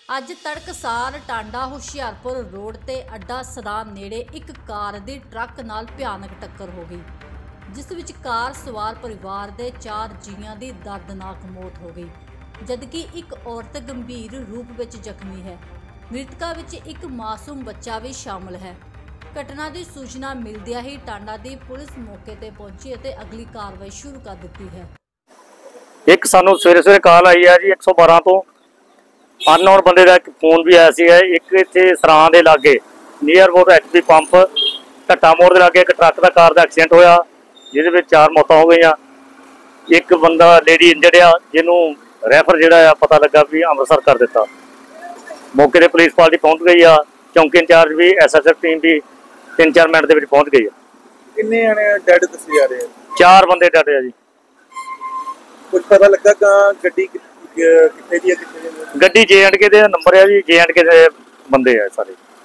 ਅੱਜ ਤੜਕਸਾਰ ਟਾਂਡਾ ਹੁਸ਼ਿਆਰਪੁਰ ਰੋਡ ਤੇ ਅੱਡਾ ਸਦਾਨ ਨੇੜੇ ਇੱਕ ਕਾਰ ਦੀ ਟਰੱਕ ਨਾਲ ਭਿਆਨਕ ਟੱਕਰ ਹੋ ਗਈ, ਜਿਸ ਵਿੱਚ ਕਾਰ ਸਵਾਰ ਪਰਿਵਾਰ ਦੇ 4 ਜੀਆਂ ਦੀ ਦਰਦਨਾਕ ਮੌਤ ਹੋ ਗਈ, ਜਦਕਿ ਇੱਕ ਔਰਤ ਗੰਭੀਰ ਰੂਪ ਵਿੱਚ ਜ਼ਖਮੀ ਹੈ। ਮ੍ਰਿਤਕਾਂ ਵਿੱਚ ਇੱਕ ਮਾਸੂਮ ਬੱਚਾ ਵੀ ਸ਼ਾਮਲ ਹੈ। ਘਟਨਾ ਦੀ ਸੂਚਨਾ ਮਿਲਦਿਆਂ ਹੀ ਟਾਂਡਾ ਦੀ ਪੁਲਿਸ ਮੌਕੇ ਤੇ ਪਹੁੰਚੀ ਅਤੇ ਅਗਲੀ ਕਾਰਵਾਈ ਸ਼ੁਰੂ ਕਰ ਦਿੱਤੀ ਹੈ। ਇੱਕ ਸਾਨੂੰ ਸਵੇਰੇ ਕਾਲ ਆਈ ਹੈ ਜੀ 112 ਤੋਂ। ਅਨਨੋਨ ਬੰਦੇ ਦਾ ਇੱਕ ਫੋਨ ਵੀ ਆਇਆ ਸੀਗਾ। ਇੱਕ ਇੱਥੇ ਸਰਾਂ ਦੇ ਲਾਗੇ near about HP pump Dhatta Mor ਦੇ ਲਾਗੇ ਇੱਕ ਟਰੱਕ ਦਾ ਕਾਰ ਦਾ ਐਕਸੀਡੈਂਟ ਹੋਇਆ, ਜਿਹਦੇ ਵਿੱਚ 4 ਮੌਤਾਂ ਹੋ ਗਈਆਂ। ਇੱਕ ਬੰਦਾ ਲੇਡੀ ਇੰਜਰਡ ਆ, ਜਿਹਨੂੰ ਰੈਫਰ ਜਿਹੜਾ ਆ ਪਤਾ ਲੱਗਾ ਵੀ ਅੰਮ੍ਰਿਤਸਰ ਕਰ ਦਿੱਤਾ। ਮੌਕੇ ਤੇ ਪੁਲਿਸ ਪਾਰਟੀ ਪਹੁੰਚ ਗਈ ਆ, ਚੌਂਕੀ ਇੰਚਾਰਜ ਵੀ ਐਸਐਸਐਫ ਟੀਮ ਵੀ 3-4 ਮਿੰਟ ਦੇ ਵਿੱਚ ਪਹੁੰਚ ਗਈ ਆ। ਕਿੰਨੇ ਜਣੇ ਡੈਡ ਦੱਸੇ ਜਾ ਰਹੇ ਆ? 4 ਬੰਦੇ ਡੈਡ ਆ ਜੀ। ਕੁਝ ਪਤਾ ਲੱਗਾ ਗੱਡੀ ਕਿੱਥੇ ਦੀ ਹੈ, ਕਿੱਥੇ ਦੀ? ਗੱਡੀ J&K ਦੇ ਨੰਬਰ ਆ ਜੀ, J&K ਦੇ ਬੰਦੇ ਆ ਸਾਰੇ।